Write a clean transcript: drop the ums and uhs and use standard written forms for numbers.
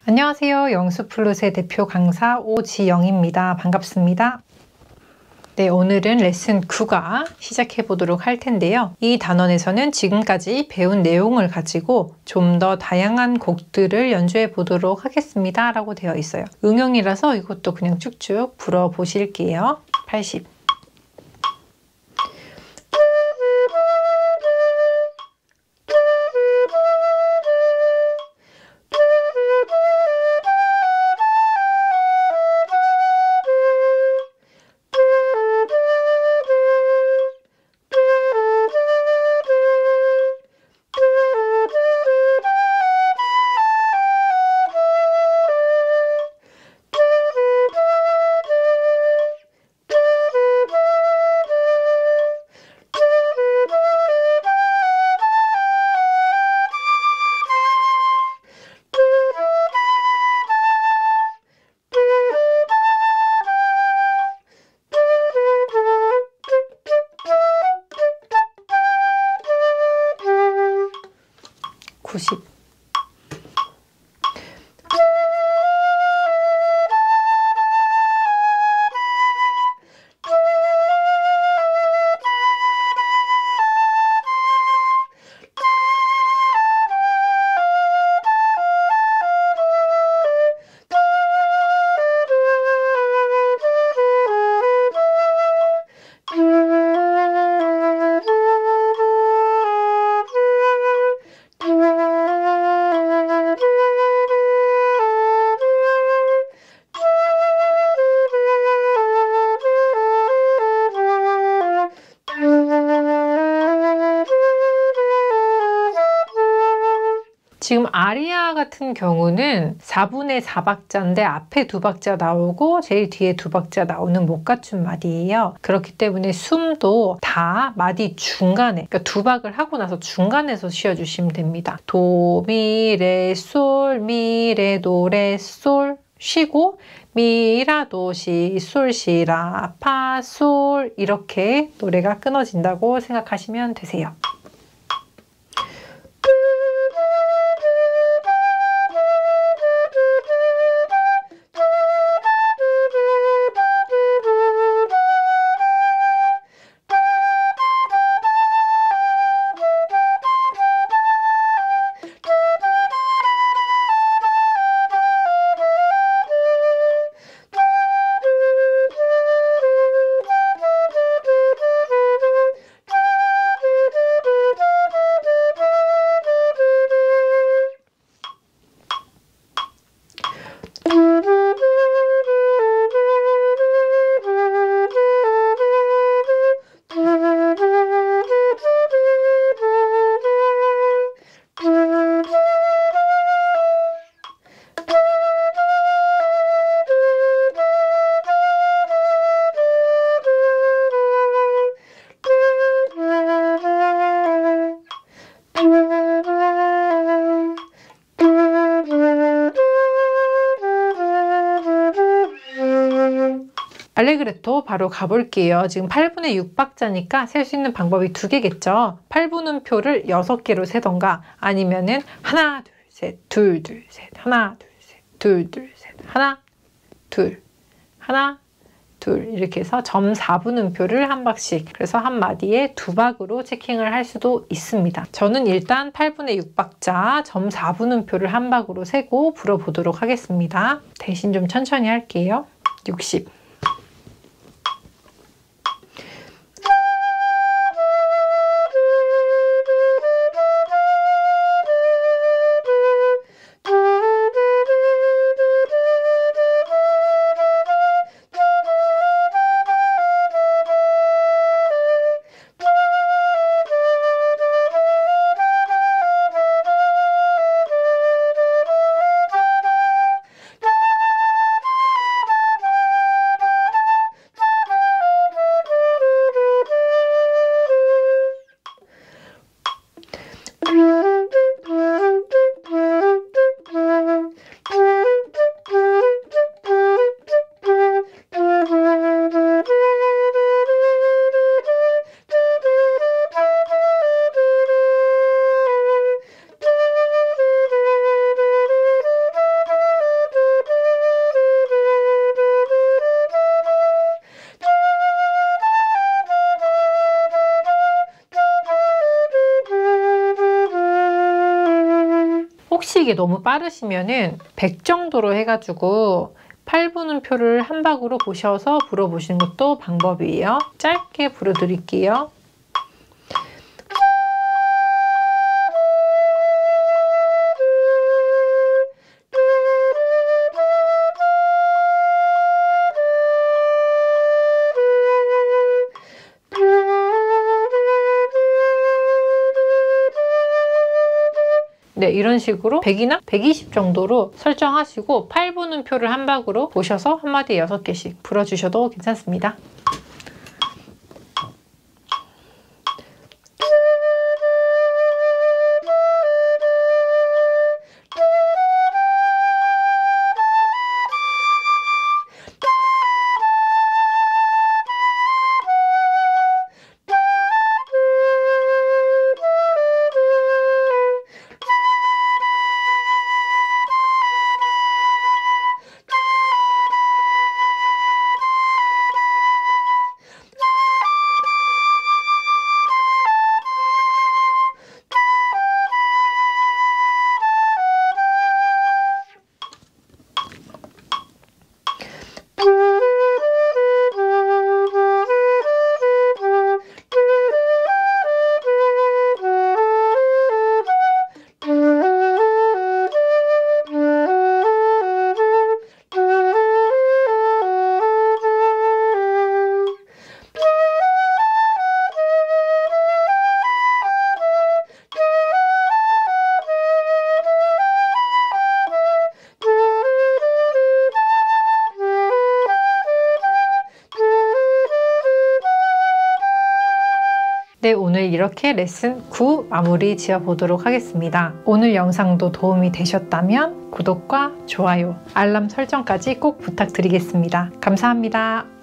안녕하세요. 영수플룻의 대표 강사 오지영입니다. 반갑습니다. 네, 오늘은 레슨 9가 시작해 보도록 할 텐데요. 이 단원에서는 지금까지 배운 내용을 가지고 좀 더 다양한 곡들을 연주해 보도록 하겠습니다. 라고 되어 있어요. 응용이라서 이것도 그냥 쭉쭉 불어 보실게요. 80. 지금 아리아 같은 경우는 4분의 4박자인데 앞에 2박자 나오고 제일 뒤에 2박자 나오는 못 갖춘 마디예요. 그렇기 때문에 숨도 다 마디 중간에, 그러니까 2박을 하고 나서 중간에서 쉬어주시면 됩니다. 도, 미, 레, 솔, 미, 레, 도, 레, 솔 쉬고 미, 라, 도, 시, 솔, 시, 라, 파, 솔 이렇게 노래가 끊어진다고 생각하시면 되세요. 알레그레토 바로 가볼게요. 지금 8분의 6박자니까 셀 수 있는 방법이 2개겠죠. 8분음표를 6개로 세던가 아니면은 하나, 둘, 셋, 둘, 둘, 셋, 하나, 둘, 셋, 둘, 둘, 셋, 하나, 둘, 하나, 둘 이렇게 해서 점 4분음표를 한 박씩 그래서 한 마디에 2박으로 체킹을 할 수도 있습니다. 저는 일단 8분의 6박자 점 4분음표를 한 박으로 세고 불어보도록 하겠습니다. 대신 좀 천천히 할게요. 60. 혹시 이게 너무 빠르시면은 100 정도로 해가지고 8분음표를 한 박으로 보셔서 불어보시는 것도 방법이에요. 짧게 불어드릴게요. 네, 이런 식으로 100이나 120 정도로 설정하시고 8분음표를 한 박으로 보셔서 한 마디에 6개씩 불어주셔도 괜찮습니다. 네, 오늘 이렇게 레슨 9 마무리 지어 보도록 하겠습니다. 오늘 영상도 도움이 되셨다면 구독과 좋아요, 알람 설정까지 꼭 부탁드리겠습니다. 감사합니다.